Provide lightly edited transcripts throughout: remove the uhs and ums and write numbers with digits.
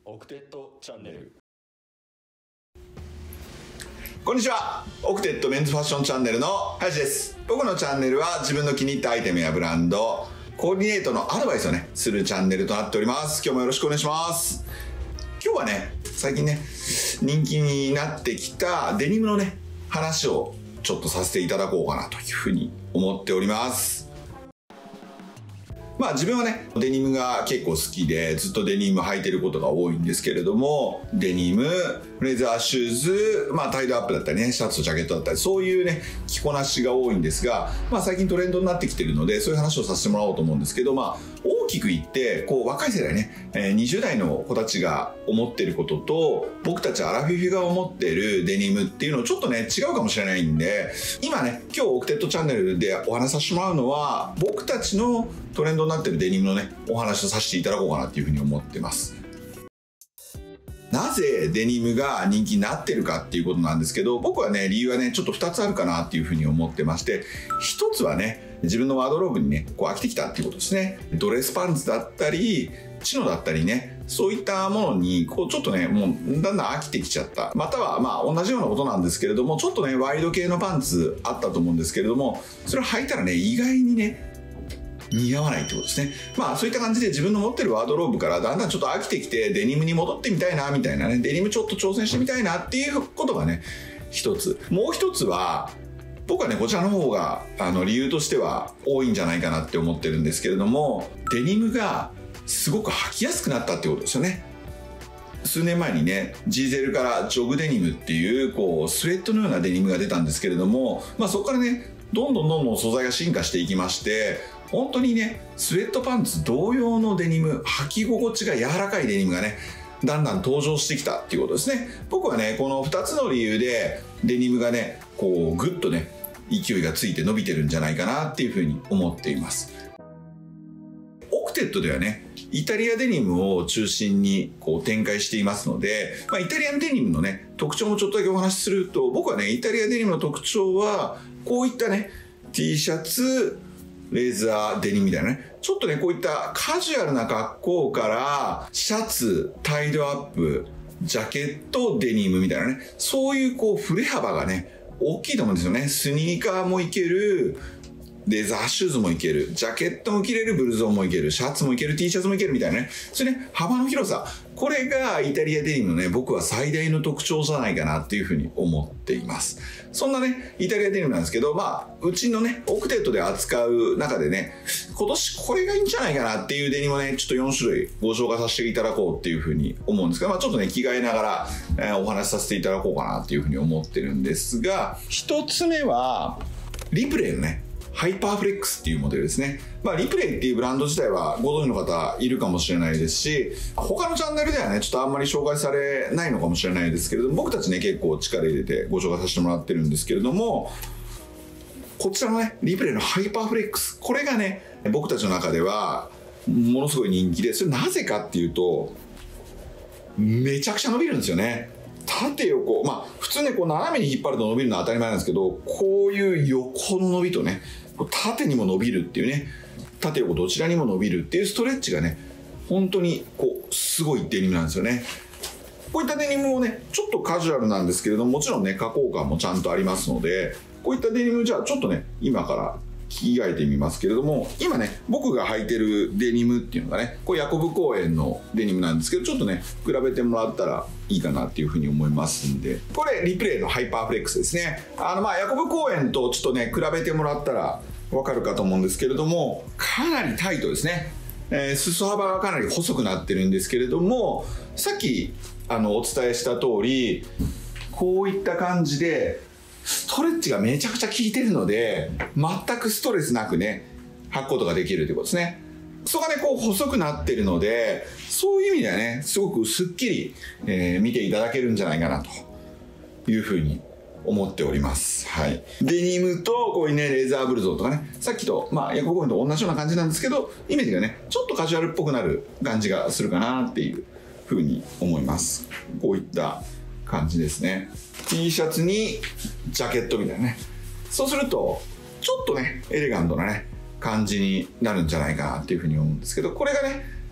オクテッドチャンネル。 こんにちは。オクテッドメンズファッションチャンネルの林です。僕のチャンネルは自分の気に入ったアイテムやブランド、コーディネートのアドバイスをね、するチャンネルとなっております。今日もよろしくお願いします。今日はね、最近ね、人気になってきたデニムのね、話をちょっとさせていただこうかなというふうに思っております。自分はね、デニムが結構好きで、ずっとデニム履いてることが多いんですけれども、デニム、レザーシューズ、タイドアップだったりね、シャツとジャケットだったり、そういうね、着こなしが多いんですが、最近トレンドになってきてるので、そういう話をさせてもらおうと思うんですけど、大きく言って、若い世代ね、20代の子たちが思ってることと、僕たちアラフィフが思ってるデニムっていうのちょっとね、違うかもしれないんで、今ね、今日オクテッドチャンネルでお話しさせてもらうのは、僕たちのトレンドになってるデニムのね、お話をさせていただこうかなっていうふうに思ってます。なぜデニムが人気になってるかっていうことなんですけど、僕はね、理由はね、ちょっと2つあるかなっていうふうに思ってまして、1つはね、自分のワードローブにね、飽きてきたっていうことですね。ドレスパンツだったり、チノだったりね、そういったものに、ちょっとね、もうだんだん飽きてきちゃった。または、同じようなことなんですけれども、ちょっとね、ワイド系のパンツあったと思うんですけれども、それを履いたらね、意外にね、似合わないってことですね。そういった感じで自分の持ってるワードローブからだんだんちょっと飽きてきてデニムに戻ってみたいなみたいなね、デニムちょっと挑戦してみたいなっていうことがね、一つ。もう一つは、僕はね、こちらの方が理由としては多いんじゃないかなって思ってるんですけれども、デニムがすごく履きやすくなったってことですよね。数年前にね、ジーゼルからジョグデニムっていうスウェットのようなデニムが出たんですけれども、そこからね、どんどん素材が進化していきまして、本当にね、スウェットパンツ同様のデニム、履き心地が柔らかいデニムがね、だんだん登場してきたっていうことですね。僕はね、この2つの理由でデニムがね、ぐっとね、勢いがついて伸びてるんじゃないかなっていうふうに思っています。オクテッドではね、イタリアデニムを中心に展開していますので、イタリアンデニムのね、特徴もちょっとだけお話しすると、僕はね、イタリアデニムの特徴は、こういったね、T シャツ、レザー、デニムみたいなね。ちょっとね、こういったカジュアルな格好から、シャツ、タイドアップ、ジャケット、デニムみたいなね。そういう振れ幅がね、大きいと思うんですよね。スニーカーもいける、レザーシューズもいける、ジャケットも着れる、ブルゾンもいける、シャツもいける、T シャツもいけるみたいなね。それね、幅の広さ。これがイタリアデニムのね、僕は最大の特徴じゃないかなっていうふうに思っています。そんなね、イタリアデニムなんですけど、うちのね、オクテッドで扱う中でね、今年これがいいんじゃないかなっていうデニムをね、ちょっと4種類ご紹介させていただこうっていうふうに思うんですが、ちょっとね、着替えながら、お話しさせていただこうかなっていうふうに思ってるんですが、一つ目は、リプレイのね、ハイパーフレックスっていうモデルですね。リプレイっていうブランド自体はご存知の方いるかもしれないですし、他のチャンネルではね、ちょっとあんまり紹介されないのかもしれないですけれども、僕たちね、結構力入れてご紹介させてもらってるんですけれども、こちらのね、リプレイのハイパーフレックス。これがね、僕たちの中では、ものすごい人気で、それなぜかっていうと、めちゃくちゃ伸びるんですよね。縦横、普通ね、斜めに引っ張ると伸びるのは当たり前なんですけど、こういう横の伸びとね、縦にも伸びるっていうね、縦横どちらにも伸びるっていうストレッチがね、本当にすごいデニムなんですよね。こういったデニムもね、ちょっとカジュアルなんですけれども、もちろんね、加工感もちゃんとありますので、こういったデニムじゃあちょっとね、今から着替えてみますけれども、今ね、僕が履いてるデニムっていうのがね、ヤコブ公園のデニムなんですけど、ちょっとね、比べてもらったらいいかなっていうふうに思いますんで、これリプレイのハイパーフレックスですね。ヤコブ公園とちょっとね、比べてもらったらわかるかと思うんですけれども、かなりタイトですね。裾幅がかなり細くなってるんですけれども、さっきお伝えした通り、こういった感じでストレッチがめちゃくちゃ効いてるので、全くストレスなくね、履くことができるということですね。裾がね、細くなってるので、そういう意味ではね、すごくスッキリ、見ていただけるんじゃないかなというふうに思っております。はい。デニムとこういうね、レーザーブルゾンとかね、さっきと、ヤコブ公園と同じような感じなんですけど、イメージがね、ちょっとカジュアルっぽくなる感じがするかなっていうふうに思います。こういった感じですね。T シャツにジャケットみたいなね。そうすると、ちょっとね、エレガントなね、感じになるんじゃないかなっていうふうに思うんですけど、これがね、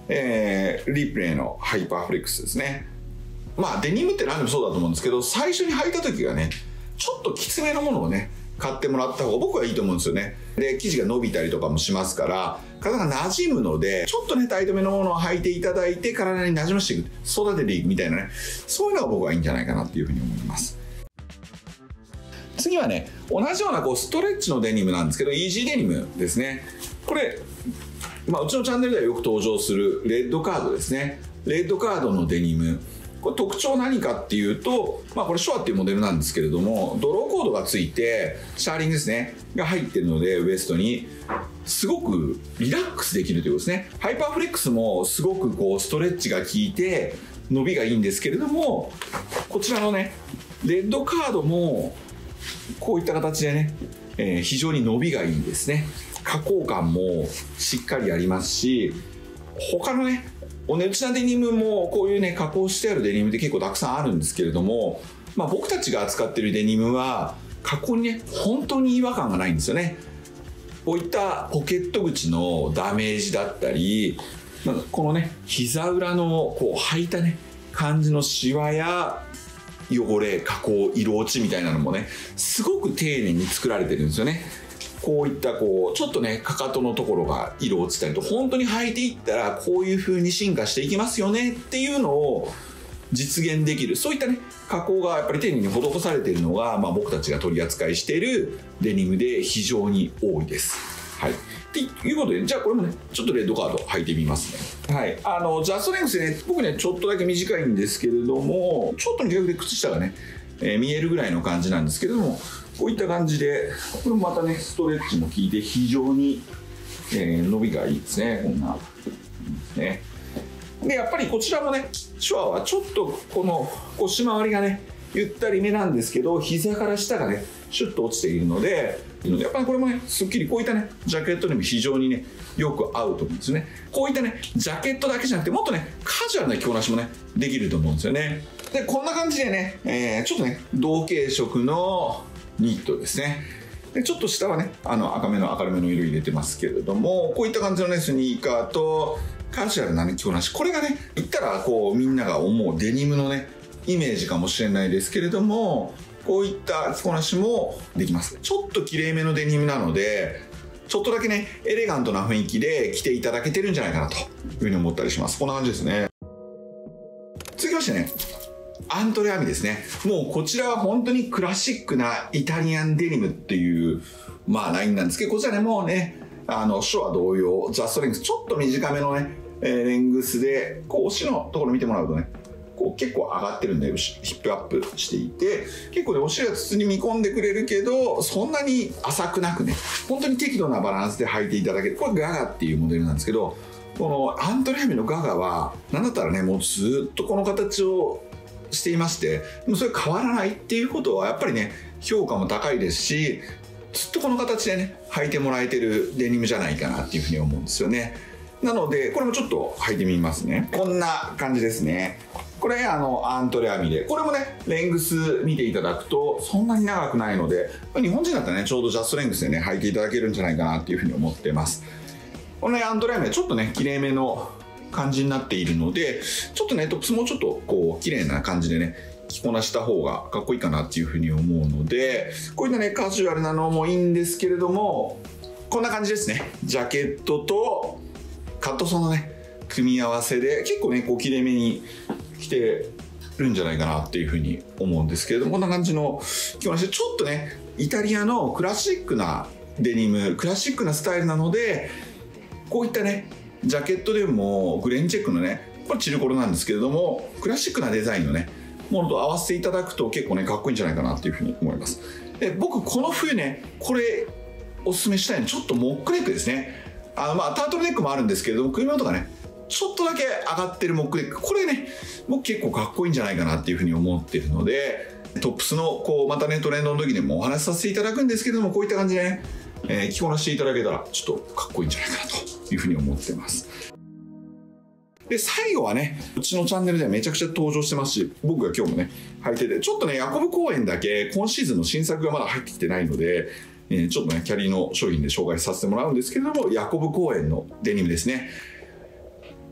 リプレイのハイパーフレックスですね。まあデニムって何でもそうだと思うんですけど、最初に履いた時がねちょっときつめのものをね買ってもらった方が僕はいいと思うんですよね。で生地が伸びたりとかもしますから体が馴染むので、ちょっとねタイトめのものを履いていただいて体に馴染ませていく、育てていくみたいなね、そういうのが僕はいいんじゃないかなっていうふうに思います。次はね同じようなこうストレッチのデニムなんですけど、イージーデニムですね。これ、うちのチャンネルではよく登場するレッドカードですね。レッドカードのデニム、これ特徴何かっていうと、これショアっていうモデルなんですけれども、ドローコードがついてシャーリングですねが入ってるので、ウエストにすごくリラックスできるということですね。ハイパーフレックスもすごくこうストレッチが効いて伸びがいいんですけれども、こちらのねレッドカードもこういった形でね、非常に伸びがいいんですね。加工感もしっかりありますし、他のねお値打ちなデニムもこういうね加工してあるデニムって結構たくさんあるんですけれども、僕たちが扱っているデニムは加工にね本当に違和感がないんですよね。こういったポケット口のダメージだったり、このね膝裏のこう履いたね感じのシワや汚れ、加工、色落ちみたいなのもねすごく丁寧に作られてるんですよね。こういったこうちょっとねかかとのところが色落ちたりと、本当に履いていったらこういう風に進化していきますよねっていうのを実現できる、そういったね加工がやっぱり丁寧に施されているのが、僕たちが取り扱いしているデニムで非常に多いです。はい。ということで、じゃあこれもねちょっとレッドカード履いてみますね。はい。ジャストレングスね、僕ねちょっとだけ短いんですけれども、ちょっと短くて靴下がね、見えるぐらいの感じなんですけれども、こういった感じで、これもまたねストレッチも効いて非常に、伸びがいいですね。こんなですね。でやっぱりこちらもねショアはちょっとこの腰回りがねゆったりめなんですけど、膝から下がねシュッと落ちているので、やっぱりこれもねすっきりこういったねジャケットにも非常にねよく合うと思うんですね。こういったねジャケットだけじゃなくてもっとねカジュアルな着こなしもねできると思うんですよね。でこんな感じでね、ちょっとね同系色のニットですね。でちょっと下はね赤めの明るめの色入れてますけれども、こういった感じのねスニーカーとカジュアルなね着こなし、これがね言ったらこうみんなが思うデニムのねイメージかもしれないですけれども、こういった着こなしもできます。ちょっときれいめのデニムなので、ちょっとだけねエレガントな雰囲気で着ていただけてるんじゃないかなというふうに思ったりします。こんな感じですね。続きましてね、アントレアミですね。もうこちらは本当にクラシックなイタリアンデニムっていうラインなんですけど、こちらねもうねショア同様ジャストレングス、ちょっと短めのねレングスで、こうお尻のところ見てもらうとねこう結構上がってるんでヒップアップしていて、結構ねお尻が包み込んでくれるけどそんなに浅くなくね、本当に適度なバランスで履いていただける。これガガっていうモデルなんですけど、このアントレアミのガガはなんだったらねもうずっとこの形をしていまして、でもそれ変わらないっていうことはやっぱりね評価も高いですし、ずっとこの形でね履いてもらえてるデニムじゃないかなっていうふうに思うんですよね。なのでこれもちょっと履いてみますね。こんな感じですね。これアントレアミで、これもねレングス見ていただくとそんなに長くないので、日本人だったらねちょうどジャストレングスでね履いていただけるんじゃないかなっていうふうに思ってます。このねアントレアミはちょっとねきれいめの感じになっているので、ちょっとねトップスもちょっとこう綺麗な感じでね着こなした方がかっこいいかなっていうふうに思うので、こういったねカジュアルなのもいいんですけれども、こんな感じですね。ジャケットとカットソーのね組み合わせで結構ねこう綺麗めに着てるんじゃないかなっていうふうに思うんですけれども、こんな感じの着こなしで、ちょっとねイタリアのクラシックなデニム、クラシックなスタイルなので、こういったねジャケットでもグレンチェックのね、これチルコロなんですけれどもクラシックなデザインのねものと合わせていただくと結構ねかっこいいんじゃないかなっていうふうに思います。で僕この冬ねこれおすすめしたいのちょっとモックネックですね。タートルネックもあるんですけれども、首元がねちょっとだけ上がってるモックネック、これね僕結構かっこいいんじゃないかなっていうふうに思っているので、トップスのこうまたねトレンドの時にもお話しさせていただくんですけれども、こういった感じでね、着こなしていただけたらちょっとかっこいいんじゃないかなというふうに思ってます。で最後はねうちのチャンネルではめちゃくちゃ登場してますし、僕が今日もね履いてて、ちょっとねヤコブ公園だけ今シーズンの新作がまだ入ってきてないので、ちょっとねキャリーの商品で紹介させてもらうんですけれども、ヤコブ公園のデニムですね。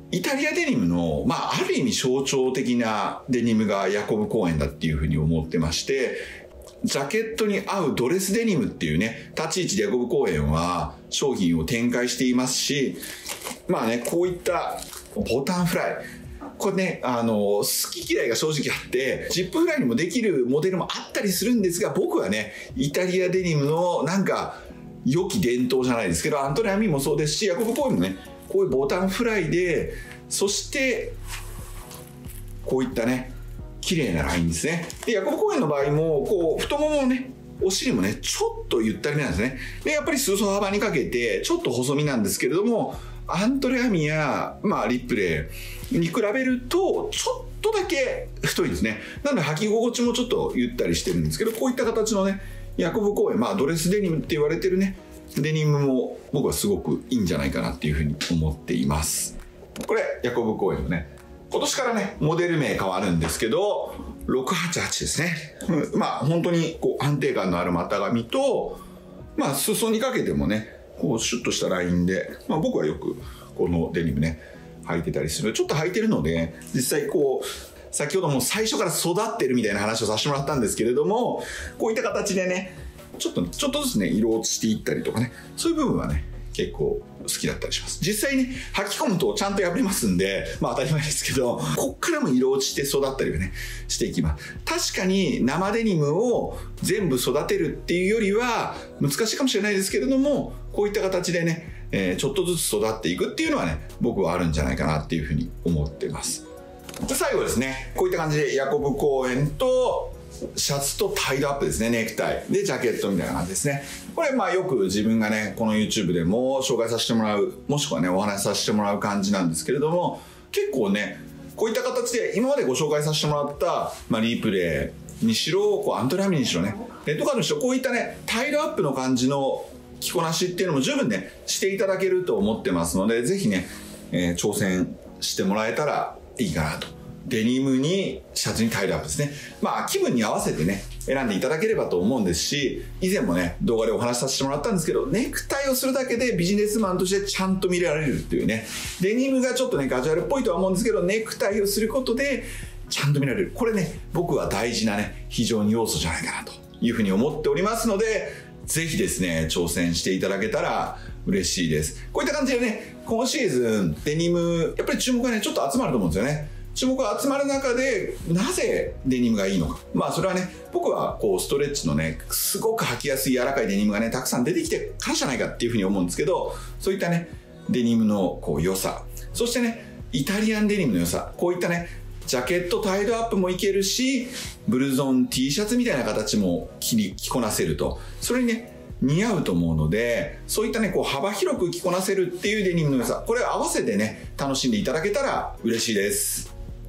イタリアデニムの、ある意味象徴的なデニムがヤコブ・コーエンだっていうふうに思ってまして、ジャケットに合うドレスデニムっていうね、立ち位置でヤコブ・コーエンは商品を展開していますし、こういったボタンフライ。これね、好き嫌いが正直あって、ジップフライにもできるモデルもあったりするんですが、僕はね、イタリアデニムの良き伝統じゃないですけど、アントニオ・アミもそうですし、ヤコブ・コーエンもね、こういうボタンフライで、そしてこういったね綺麗なラインですね。でヤコブ・コーエンの場合もこう太ももね、お尻もねちょっとゆったりめなんですね。でやっぱり裾幅にかけてちょっと細身なんですけれども、アントレアミや、リップレイに比べるとちょっとだけ太いですね。なので履き心地もちょっとゆったりしてるんですけど、こういった形のねヤコブ・コーエン、ドレスデニムって言われてるねデニムも僕はすごくいいんじゃないかなっていうふうに思っています。これヤコブ・コーエンのね、今年からねモデル名変わるんですけど688ですね。本当にこう安定感のある股上と、裾にかけてもねこうシュッとしたラインで、僕はよくこのデニムね履いてたりする。ちょっと履いてるので実際こう先ほども最初から育ってるみたいな話をさせてもらったんですけれども、こういった形でねちょっとずつね色落ちしていったりとかね、そういう部分はね結構好きだったりします。実際に履き込むとちゃんと破れますんで、当たり前ですけど、こっからも色落ちして育ったりはねしていきます。確かに生デニムを全部育てるっていうよりは難しいかもしれないですけれども、こういった形でね、ちょっとずつ育っていくっていうのはね僕はあるんじゃないかなっていうふうに思ってます。で最後ですね、こういった感じでヤコブ・コーエンとシャツとタイドアップですね、ネクタイでジャケットみたいな感じですね。これよく自分がねこの YouTube でも紹介させてもらう、もしくはねお話しさせてもらう感じなんですけれども、結構ねこういった形で今までご紹介させてもらった、リープレイにしろアントラミにしろねレッドカードにしろ、こういったねタイドアップの感じの着こなしっていうのも十分ねしていただけると思ってますので、ぜひね、挑戦してもらえたらいいかなと。デニムにシャツにタイドアップですね。気分に合わせてね選んでいただければと思うんですし、以前もね動画でお話しさせてもらったんですけど、ネクタイをするだけでビジネスマンとしてちゃんと見られるっていうね、デニムがちょっとねカジュアルっぽいとは思うんですけど、ネクタイをすることでちゃんと見られる、これね僕は大事なね非常に要素じゃないかなというふうに思っておりますので、ぜひですね挑戦していただけたら嬉しいです。こういった感じでね今シーズンデニムやっぱり注目がねちょっと集まると思うんですよね。注目が集まる中でなぜデニムがいいのか、それはね僕はこうストレッチのねすごく履きやすい柔らかいデニムがねたくさん出てきてからじゃないかっていうふうに思うんですけど、そういったねデニムのこう良さ、そしてねイタリアンデニムの良さ、こういったねジャケットタイドアップもいけるし、ブルゾン T シャツみたいな形も着こなせると、それにね似合うと思うので、そういったねこう幅広く着こなせるっていうデニムの良さ、これを合わせてね楽しんでいただけたら嬉しいです。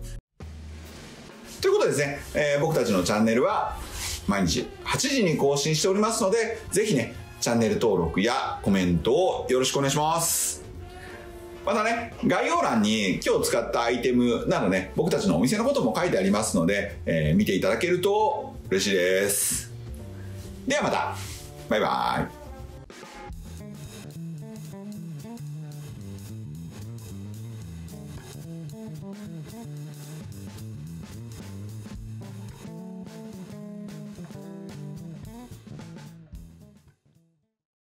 ということでですね、僕たちのチャンネルは毎日8時に更新しておりますので、ぜひねチャンネル登録やコメントをよろしくお願いします。またね概要欄に今日使ったアイテムなどね僕たちのお店のことも書いてありますので、見ていただけると嬉しいです。ではまた、バイバイ。